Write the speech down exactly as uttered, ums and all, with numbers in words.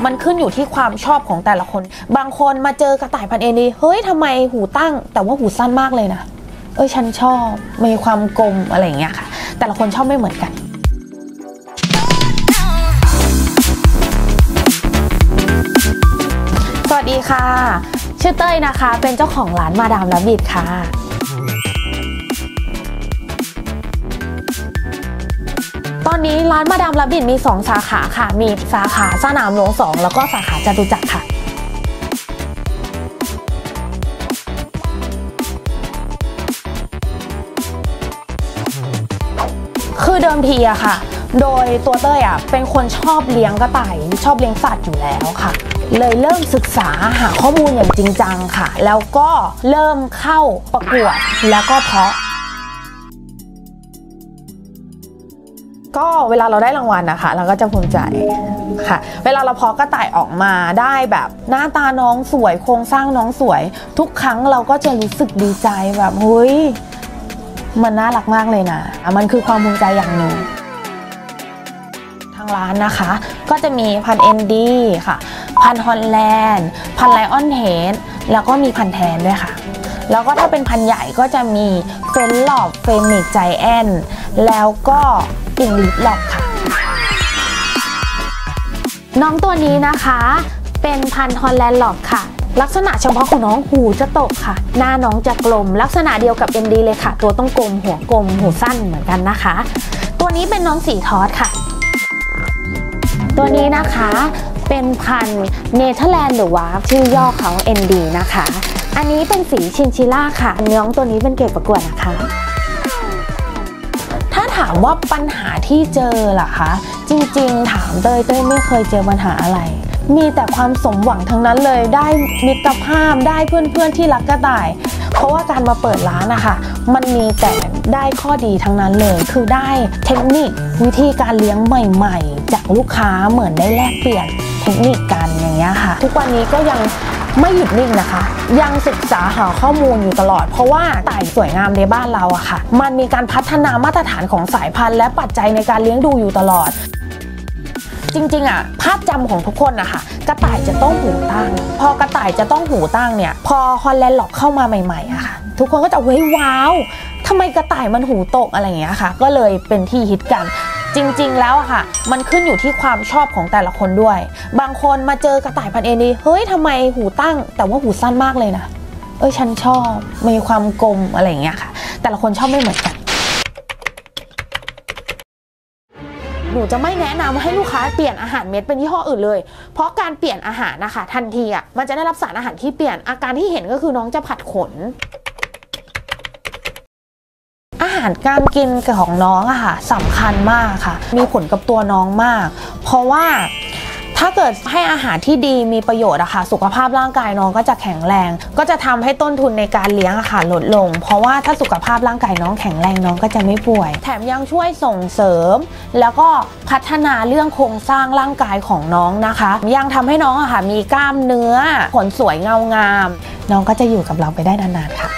มันขึ้นอยู่ที่ความชอบของแต่ละคนบางคนมาเจอกระต่ายพันธุ์เอดีเฮ้ยทำไมหูตั้งแต่ว่าหูสั้นมากเลยนะเอ้ยฉันชอบมีความกลมอะไรอย่างเงี้ยค่ะแต่ละคนชอบไม่เหมือนกันสวัสดีค่ะชื่อเต้ยนะคะเป็นเจ้าของร้านมาดามแรบบิทค่ะตอนนี้ร้านมาดามแรบบิทมีสองสาขาค่ะมีสาขาสนามหลวงสองแล้วก็สาขาจตุจักรค่ะคือเดิมทีอะค่ะโดยตัวเต้ยอะเป็นคนชอบเลี้ยงกระต่ายชอบเลี้ยงสัตว์อยู่แล้วค่ะเลยเริ่มศึกษาหาข้อมูลอย่างจริงจังค่ะแล้วก็เริ่มเข้าประกวดแล้วก็เพาะก็เวลาเราได้รางวัลนะคะเราก็จะภูมิใจค่ะเวลาเราเพาะกระต่ายออกมาได้แบบหน้าตาน้องสวยโครงสร้างน้องสวยทุกครั้งเราก็จะรู้สึกดีใจแบบเฮ้ยมันน่ารักมากเลยนะมันคือความภูมิใจอย่างหนึ่งทางร้านนะคะก็จะมีพันธุ์เอ็นดีค่ะพันธุ์ฮอลแลนด์พันธุ์ไลออนเฮดแล้วก็มีพันธุ์แทนด้วยค่ะแล้วก็ถ้าเป็นพันธุ์ใหญ่ก็จะมีเฟนหลอกเฟนิกซ์ไจแอนท์แล้วก็อิงลิชหลอกค่ะน้องตัวนี้นะคะเป็นพันธุ์ฮอลแลนด์หลอกค่ะลักษณะเฉพาะของน้องหูจะตกค่ะหน้าน้องจะกลมลักษณะเดียวกับ เอ็น ดี เลยค่ะตัวต้องกลมหัวกลมหูสั้นเหมือนกันนะคะตัวนี้เป็นน้องสีทอสค่ะตัวนี้นะคะเป็นพันธุ์เนเธอร์แลนด์หรือว่าชื่อย่อเขา เอ็น ดี นะคะอันนี้เป็นสีชินชิล่าค่ะน้องตัวนี้เป็นเกรดประกวดนะคะถ้าถามว่าปัญหาที่เจอล่ะคะจริงๆถามเต้ยเต้ยไม่เคยเจอปัญหาอะไรมีแต่ความสมหวังทั้งนั้นเลยได้มิตรภาพได้เพื่อนๆที่รักกระต่ายเพราะว่าการมาเปิดร้านนะคะมันมีแต่ได้ข้อดีทั้งนั้นเลยคือได้เทคนิควิธีการเลี้ยงใหม่ๆจากลูกค้าเหมือนได้แลกเปลี่ยนเทคนิคกันอย่างเงี้ยค่ะทุกวันนี้ก็ยังไม่หยุดนิ่งนะคะยังศึกษาหาข้อมูลอยู่ตลอดเพราะว่าต่ายสวยงามในบ้านเราอะค่ะมันมีการพัฒนามาตรฐานของสายพันธุ์และปัจจัยในการเลี้ยงดูอยู่ตลอดจริงๆอ่ะภาพจำของทุกคนนะคะกระต่ายจะต้องหูตั้งพอกระต่ายจะต้องหูตั้งเนี่ยพอฮอลแลนด์หลอกเข้ามาใหม่ๆอะค่ะทุกคนก็จะเฮ้ยว้าวทำไมกระต่ายมันหูตกอะไรอย่างเงี้ยค่ะก็เลยเป็นที่ฮิตกันจริงๆแล้วอะค่ะมันขึ้นอยู่ที่ความชอบของแต่ละคนด้วยบางคนมาเจอกระต่ายพันธุ์เอดีเฮ้ยทำไมหูตั้งแต่ว่าหูสั้นมากเลยนะเอ้ยฉันชอบมีความกลมอะไรอย่างเงี้ยค่ะแต่ละคนชอบไม่เหมือนกันหนูจะไม่แนะนำให้ลูกค้าเปลี่ยนอาหารเม็ดเป็นยี่ห้ออื่นเลยเพราะการเปลี่ยนอาหารนะคะทันทีอ่ะมันจะได้รับสารอาหารที่เปลี่ยนอาการที่เห็นก็คือน้องจะผัดขนอาหารการกินของน้องอะค่ะสำคัญมากค่ะมีผลกับตัวน้องมากเพราะว่าถ้าเกิดให้อาหารที่ดีมีประโยชน์อะค่ะสุขภาพร่างกายน้องก็จะแข็งแรงก็จะทำให้ต้นทุนในการเลี้ยงอะค่ะลดลงเพราะว่าถ้าสุขภาพร่างกายน้องแข็งแรงน้องก็จะไม่ป่วยแถมยังช่วยส่งเสริมแล้วก็พัฒนาเรื่องโครงสร้างร่างกายของน้องนะคะยังทำให้น้องอะค่ะมีกล้ามเนื้อขนสวยเงางามน้องก็จะอยู่กับเราไปได้นานๆค่ะ